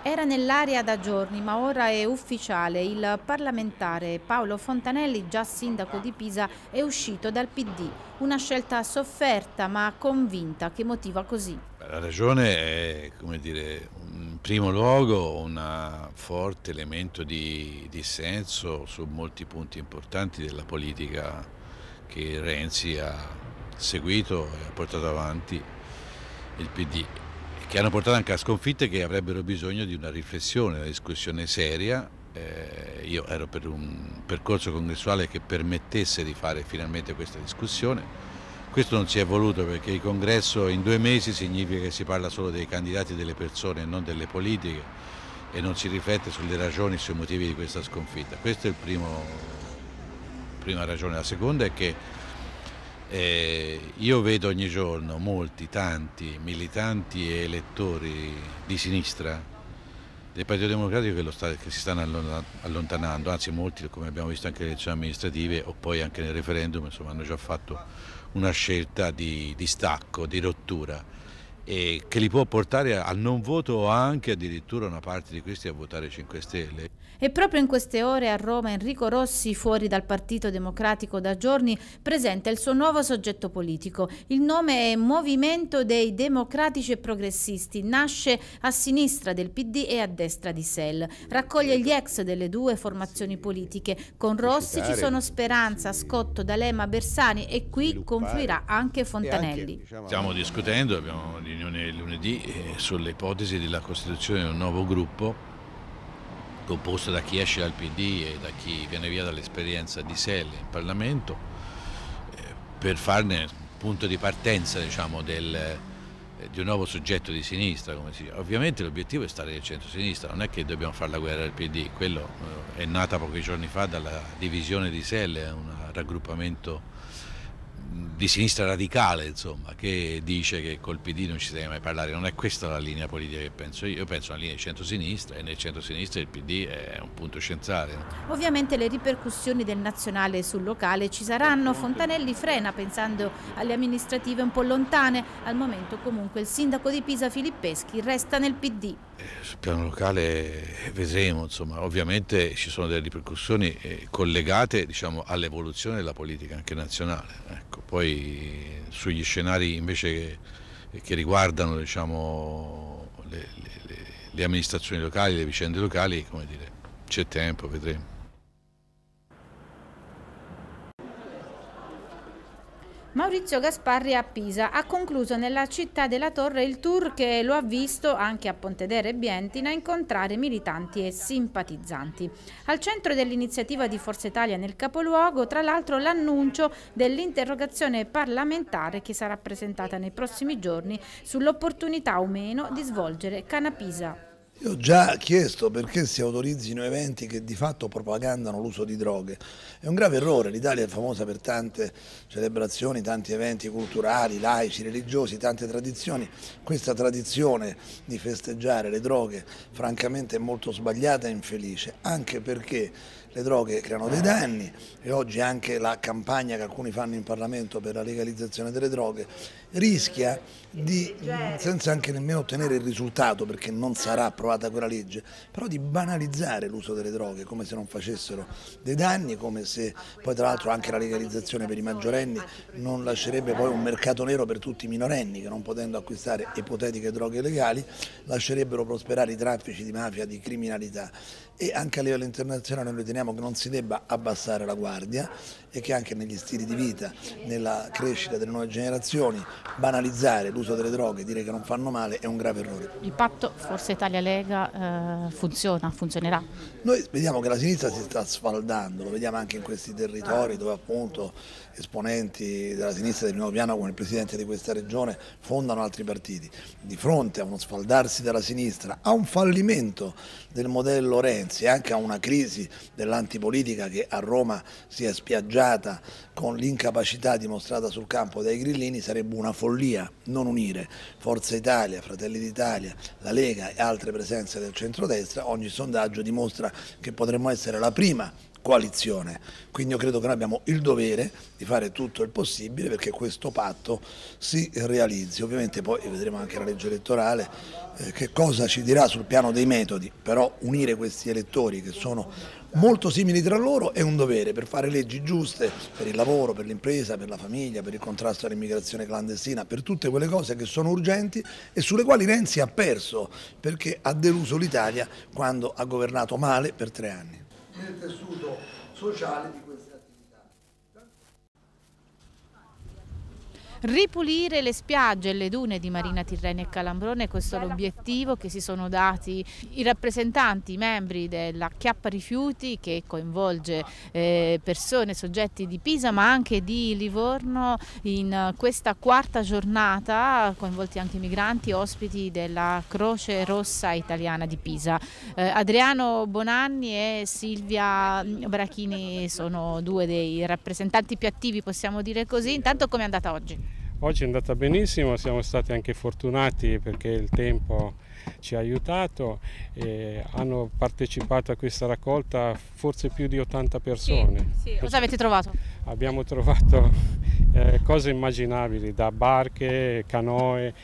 Era nell'aria da giorni, ma ora è ufficiale. Il parlamentare Paolo Fontanelli, già sindaco di Pisa, è uscito dal PD. Una scelta sofferta ma convinta, che motiva così. La ragione è, come dire, in primo luogo un forte elemento di dissenso su molti punti importanti della politica che Renzi ha seguito e ha portato avanti il PD, che hanno portato anche a sconfitte che avrebbero bisogno di una riflessione, una discussione seria. Io ero per un percorso congressuale che permettesse di fare finalmente questa discussione. Questo non si è voluto perché il congresso in 2 mesi significa che si parla solo dei candidati e delle persone e non delle politiche e non si riflette sulle ragioni e sui motivi di questa sconfitta. Questa è la prima ragione. La seconda è che io vedo ogni giorno tanti militanti e elettori di sinistra del Partito Democratico che si stanno allontanando, anzi molti, come abbiamo visto anche nelle elezioni amministrative o poi anche nel referendum, insomma, hanno già fatto una scelta di stacco, di rottura, e che li può portare al non voto o anche addirittura una parte di questi a votare 5 Stelle. E proprio in queste ore a Roma Enrico Rossi, fuori dal Partito Democratico da giorni, presenta il suo nuovo soggetto politico. Il nome è Movimento dei Democratici e Progressisti, nasce a sinistra del PD e a destra di SEL. Raccoglie gli ex delle due formazioni politiche. Con Rossi ci sono Speranza, Scotto, D'Alema, Bersani e qui confluirà anche Fontanelli. Stiamo discutendo, abbiamo una riunione lunedì sulle ipotesi della costituzione di un nuovo gruppo composto da chi esce dal PD e da chi viene via dall'esperienza di SEL in Parlamento, per farne un punto di partenza, diciamo, di un nuovo soggetto di sinistra. Ovviamente l'obiettivo è stare nel centro-sinistra, non è che dobbiamo fare la guerra al PD, quello è nata pochi giorni fa dalla divisione di SEL, è un raggruppamento di sinistra radicale, insomma, che dice che col PD non ci si deve mai parlare. Non è questa la linea politica che penso io penso alla linea di centro-sinistra, e nel centro-sinistra il PD è un punto centrale. Ovviamente le ripercussioni del nazionale sul locale ci saranno. Fontanelli frena pensando alle amministrative un po' lontane. Al momento comunque il sindaco di Pisa Filippeschi resta nel PD. Sul piano locale vedremo, insomma, ovviamente ci sono delle ripercussioni collegate, diciamo, all'evoluzione della politica anche nazionale. Ecco, poi sugli scenari invece che riguardano, diciamo, le amministrazioni locali, le vicende locali, come dire, c'è tempo, vedremo. Maurizio Gasparri a Pisa ha concluso nella città della Torre il tour che lo ha visto anche a Pontedera e Bientina incontrare militanti e simpatizzanti. Al centro dell'iniziativa di Forza Italia nel capoluogo, tra l'altro, l'annuncio dell'interrogazione parlamentare che sarà presentata nei prossimi giorni sull'opportunità o meno di svolgere Canapisa. Io ho già chiesto perché si autorizzino eventi che di fatto propagandano l'uso di droghe. È un grave errore, l'Italia è famosa per tante celebrazioni, tanti eventi culturali, laici, religiosi, tante tradizioni. Questa tradizione di festeggiare le droghe francamente è molto sbagliata e infelice, anche perché le droghe creano dei danni e oggi anche la campagna che alcuni fanno in Parlamento per la legalizzazione delle droghe rischia di, senza anche nemmeno ottenere il risultato, perché non sarà approvata quella legge, però di banalizzare l'uso delle droghe come se non facessero dei danni, come se poi tra l'altro anche la legalizzazione per i maggiorenni non lascerebbe poi un mercato nero per tutti i minorenni che, non potendo acquistare ipotetiche droghe legali, lascerebbero prosperare i traffici di mafia, di criminalità. E anche a livello internazionale noi riteniamo che non si debba abbassare la guardia e che anche negli stili di vita, nella crescita delle nuove generazioni, banalizzare l'uso delle droghe, dire che non fanno male, è un grave errore. Il patto Forza Italia-Lega funzionerà? Noi vediamo che la sinistra si sta sfaldando, lo vediamo anche in questi territori dove appunto esponenti della sinistra di primo piano come il presidente di questa regione fondano altri partiti. Di fronte a uno sfaldarsi della sinistra, a un fallimento del modello Renzi e anche a una crisi dell'antipolitica che a Roma si è spiaggiata con l'incapacità dimostrata sul campo dai grillini, sarebbe una follia non unire Forza Italia, Fratelli d'Italia, la Lega e altre presenze del centrodestra. Ogni sondaggio dimostra che potremmo essere la prima coalizione. Quindi io credo che noi abbiamo il dovere di fare tutto il possibile perché questo patto si realizzi. Ovviamente poi vedremo anche la legge elettorale che cosa ci dirà sul piano dei metodi, però unire questi elettori che sono molto simili tra loro è un dovere per fare leggi giuste per il lavoro, per l'impresa, per la famiglia, per il contrasto all'immigrazione clandestina, per tutte quelle cose che sono urgenti e sulle quali Renzi ha perso perché ha deluso l'Italia quando ha governato male per 3 anni. Nel tessuto sociale di queste attività. Ripulire le spiagge e le dune di Marina Tirrenia e Calambrone, questo è l'obiettivo che si sono dati i rappresentanti, i membri della Chiappa Rifiuti, che coinvolge persone, soggetti di Pisa ma anche di Livorno, in questa 4ª giornata, coinvolti anche i migranti ospiti della Croce Rossa Italiana di Pisa. Adriano Bonanni e Silvia Brachini sono 2 dei rappresentanti più attivi, possiamo dire così. Intanto come è andata oggi? Oggi è andata benissimo, siamo stati anche fortunati perché il tempo ci ha aiutato e hanno partecipato a questa raccolta forse più di 80 persone. Sì. Cosa avete trovato? Abbiamo trovato cose immaginabili, da barche, canoe,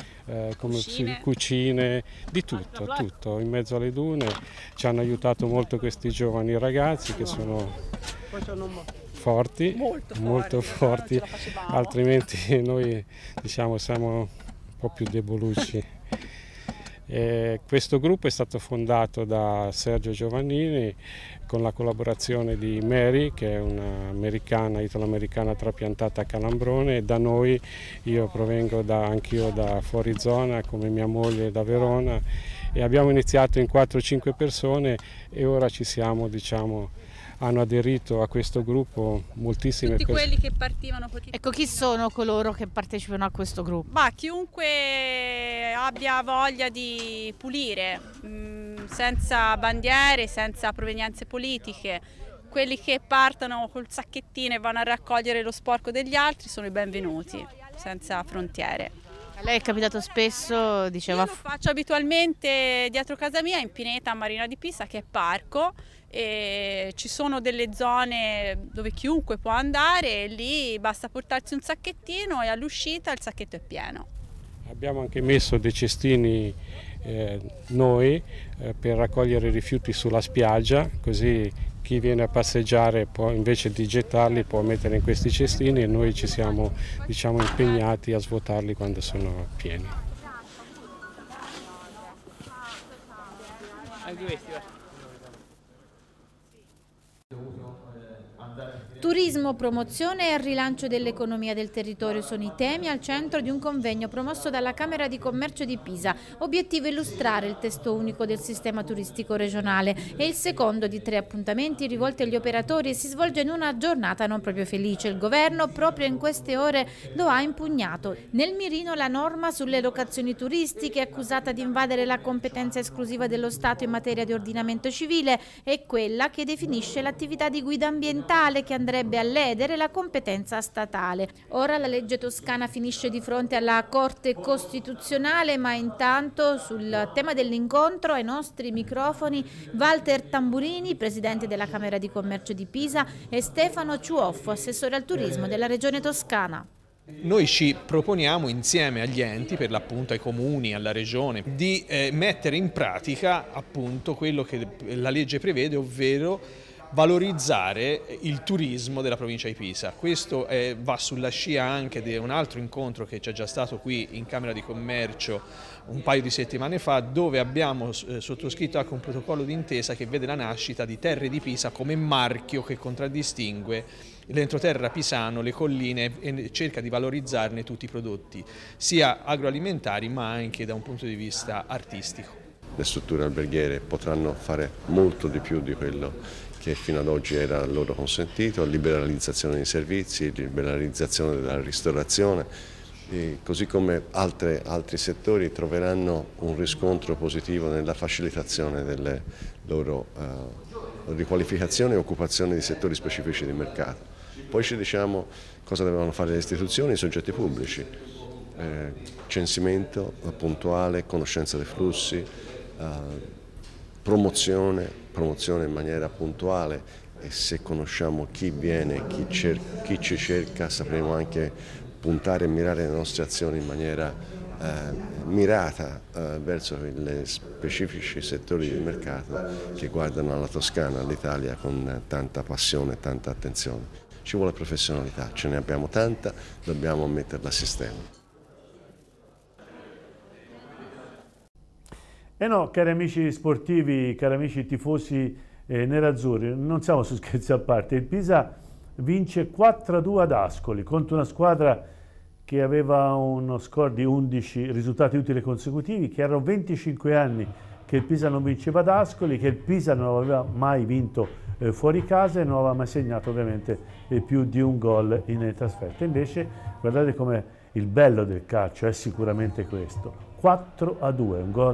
cucine, di tutto in mezzo alle dune. Ci hanno aiutato molto questi giovani ragazzi che sono forti, molto forti, altrimenti noi diciamo siamo un po' più debolucci. Questo gruppo è stato fondato da Sergio Giovannini con la collaborazione di Mary, che è un'americana, italo-americana trapiantata a Calambrone, e da noi, io provengo anch'io da fuori zona, come mia moglie da Verona, e abbiamo iniziato in 4-5 persone e ora ci siamo, diciamo, hanno aderito a questo gruppo moltissime persone. Tutti quelli che partivano. Ecco, chi sono coloro che partecipano a questo gruppo? Chiunque abbia voglia di pulire, senza bandiere, senza provenienze politiche. Quelli che partono col sacchettino e vanno a raccogliere lo sporco degli altri sono i benvenuti, senza frontiere. A lei è capitato spesso, diceva... Io lo faccio abitualmente dietro casa mia, in pineta a Marina di Pisa, che è parco, e ci sono delle zone dove chiunque può andare e lì basta portarsi un sacchettino e all'uscita il sacchetto è pieno. Abbiamo anche messo dei cestini noi per raccogliere i rifiuti sulla spiaggia, così chi viene a passeggiare può, invece di gettarli, può mettere in questi cestini e noi ci siamo, diciamo, impegnati a svuotarli quando sono pieni. Anche questi, Turismo, promozione e rilancio dell'economia del territorio sono i temi al centro di un convegno promosso dalla Camera di Commercio di Pisa. Obiettivo: illustrare il testo unico del sistema turistico regionale. È il secondo di 3 appuntamenti rivolti agli operatori e si svolge in una giornata non proprio felice. Il governo proprio in queste ore lo ha impugnato. Nel mirino la norma sulle locazioni turistiche, accusata di invadere la competenza esclusiva dello Stato in materia di ordinamento civile, è quella che definisce l'attività di guida ambientale che andrebbe a ledere la competenza statale. Ora la legge toscana finisce di fronte alla Corte Costituzionale, ma intanto sul tema dell'incontro ai nostri microfoni Walter Tamburini, presidente della Camera di Commercio di Pisa, e Stefano Ciuoffo, assessore al turismo della Regione Toscana. Noi ci proponiamo insieme agli enti, per l'appunto ai comuni, alla regione, di mettere in pratica appunto quello che la legge prevede, ovvero valorizzare il turismo della provincia di Pisa. Questo va sulla scia anche di un altro incontro che c'è già stato qui in Camera di Commercio un paio di settimane fa, dove abbiamo sottoscritto anche un protocollo d'intesa che vede la nascita di Terre di Pisa come marchio che contraddistingue l'entroterra pisano, le colline, e cerca di valorizzarne tutti i prodotti, sia agroalimentari ma anche da un punto di vista artistico. Le strutture alberghiere potranno fare molto di più di quello che fino ad oggi era loro consentito, liberalizzazione dei servizi, liberalizzazione della ristorazione, così come altri settori troveranno un riscontro positivo nella facilitazione delle loro riqualificazioni e occupazione di settori specifici di mercato. Poi ci diciamo cosa devono fare le istituzioni e i soggetti pubblici, censimento puntuale, conoscenza dei flussi, promozione in maniera puntuale e se conosciamo chi viene, chi ci cerca, sapremo anche puntare e mirare le nostre azioni in maniera mirata verso gli specifici settori di mercato che guardano alla Toscana, all'Italia con tanta passione e tanta attenzione. Ci vuole professionalità, ce ne abbiamo tanta, dobbiamo metterla a sistema. E no, cari amici sportivi, cari amici tifosi nerazzurri, non siamo su scherzi a parte. Il Pisa vince 4-2 ad Ascoli contro una squadra che aveva uno score di 11 risultati utili consecutivi, che erano 25 anni che il Pisa non vinceva ad Ascoli, che il Pisa non aveva mai vinto fuori casa e non aveva mai segnato ovviamente più di un gol in trasferta. Invece guardate come il bello del calcio è sicuramente questo: 4-2, un gol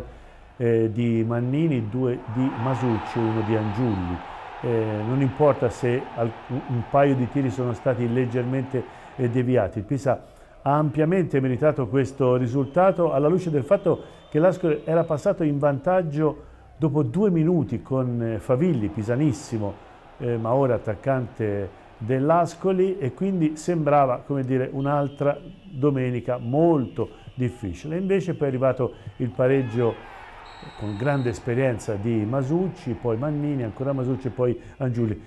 di Mannini, 2 di Masucci, 1 di Angiulli. Non importa se un paio di tiri sono stati leggermente deviati, il Pisa ha ampiamente meritato questo risultato alla luce del fatto che l'Ascoli era passato in vantaggio dopo 2 minuti con Favilli, pisanissimo, ma ora attaccante dell'Ascoli, e quindi sembrava, come dire, un'altra domenica molto difficile. Invece poi è arrivato il pareggio con grande esperienza di Masucci, poi Mannini, ancora Masucci e poi Angiulli.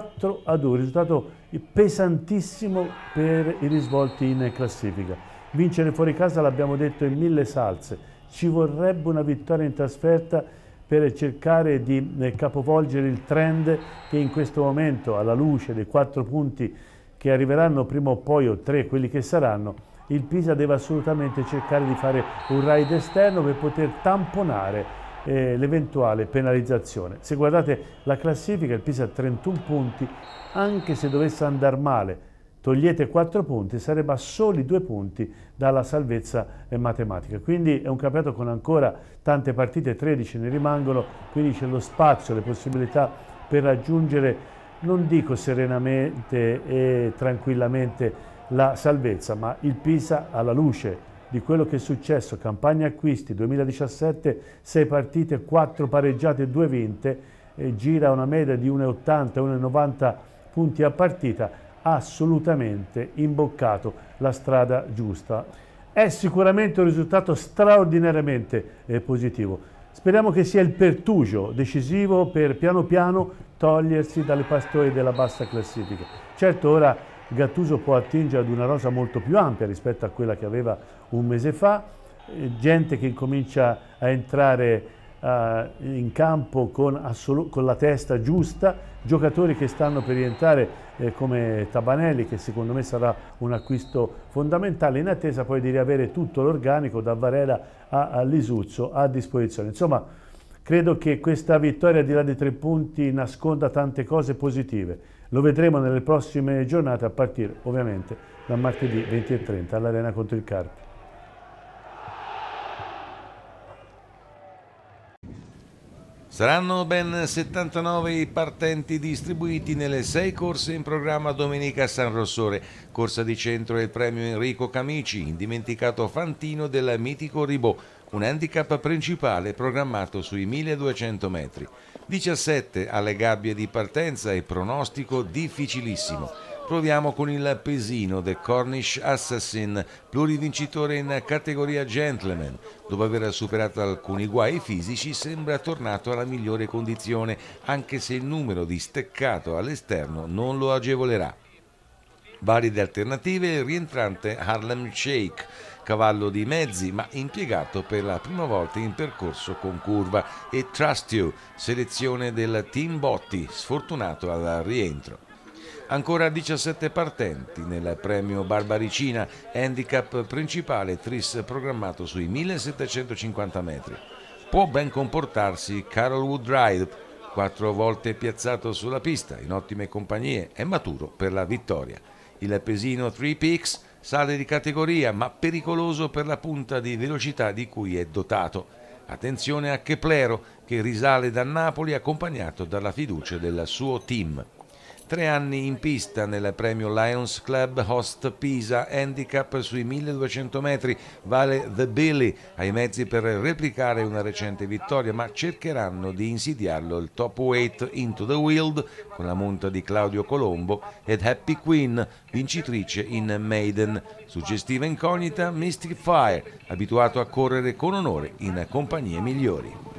4-2, risultato pesantissimo per i risvolti in classifica. Vincere fuori casa l'abbiamo detto in 1000 salse, ci vorrebbe una vittoria in trasferta per cercare di capovolgere il trend che in questo momento, alla luce dei 4 punti che arriveranno prima o poi, o 3 quelli che saranno, il Pisa deve assolutamente cercare di fare un raid esterno per poter tamponare l'eventuale penalizzazione. Se guardate la classifica, il Pisa ha 31 punti, anche se dovesse andare male, togliete 4 punti, sarebbe a soli 2 punti dalla salvezza matematica. Quindi è un campionato con ancora tante partite, 13 ne rimangono, quindi c'è lo spazio, le possibilità per raggiungere, non dico serenamente e tranquillamente, la salvezza, ma il Pisa, alla luce di quello che è successo, campagna acquisti 2017, 6 partite, 4 pareggiate e 2 vinte, gira una media di 1,80, 1,90 punti a partita, ha assolutamente imboccato la strada giusta. È sicuramente un risultato straordinariamente positivo. Speriamo che sia il pertugio decisivo per piano piano togliersi dalle pastoie della bassa classifica. Certo, ora Gattuso può attingere ad una rosa molto più ampia rispetto a quella che aveva un mese fa, gente che incomincia a entrare in campo con la testa giusta, giocatori che stanno per rientrare come Tabanelli, che secondo me sarà un acquisto fondamentale, in attesa poi di riavere tutto l'organico da Varela a Lisuzzo a disposizione. Insomma, credo che questa vittoria di là dei 3 punti nasconda tante cose positive. Lo vedremo nelle prossime giornate, a partire ovviamente da martedì 20:30 all'Arena contro il Carpi. Saranno ben 79 i partenti distribuiti nelle 6 corse in programma domenica a San Rossore. Corsa di centro è il premio Enrico Camici, indimenticato fantino del mitico Ribot, un handicap principale programmato sui 1200 metri. 17 alle gabbie di partenza e pronostico difficilissimo. Proviamo con il pesino The Cornish Assassin, plurivincitore in categoria Gentleman. Dopo aver superato alcuni guai fisici sembra tornato alla migliore condizione, anche se il numero di steccato all'esterno non lo agevolerà. Valide alternative il rientrante Harlem Shake, cavallo di mezzi ma impiegato per la prima volta in percorso con curva, e Trust You, selezione del team Botti, sfortunato al rientro. Ancora 17 partenti nel premio Barbaricina, handicap principale Tris programmato sui 1750 metri. Può ben comportarsi Carolwood Ride, 4 volte piazzato sulla pista, in ottime compagnie, è maturo per la vittoria. Il pesino Three Peaks sale di categoria ma pericoloso per la punta di velocità di cui è dotato. Attenzione a Keplero che risale da Napoli accompagnato dalla fiducia del suo team. 3 anni in pista nel premio Lions Club Host Pisa Handicap sui 1200 metri. Vale The Billy, ha i mezzi per replicare una recente vittoria, ma cercheranno di insidiarlo il top weight Into the Wild con la monta di Claudio Colombo ed Happy Queen, vincitrice in Maiden. Suggestiva incognita Mystic Fire, abituato a correre con onore in compagnie migliori.